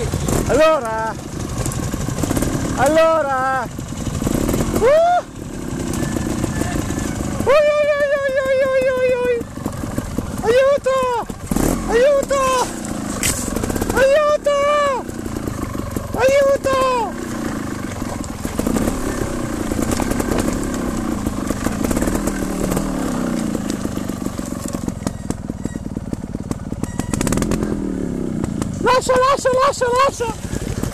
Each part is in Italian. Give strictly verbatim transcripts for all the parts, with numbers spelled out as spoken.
Allora, allora, uh! Ui, ui, ui, ui, ui, ui, ui. Aiuto, aiuto, aiuto, aiuto. Lascia, lascia, lascia, lascia!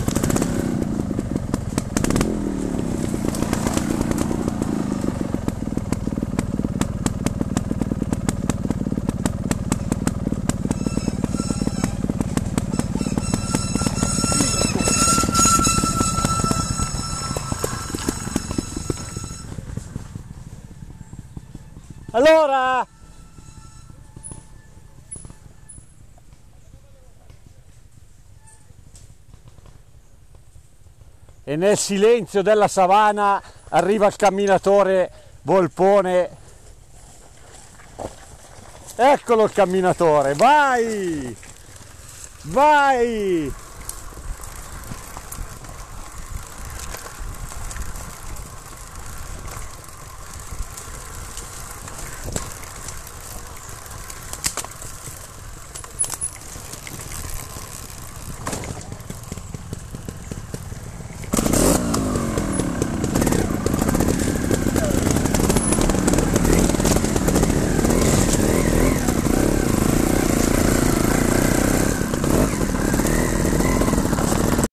Allora! E nel silenzio della savana arriva il camminatore Volpone. Eccolo il camminatore, vai! Vai!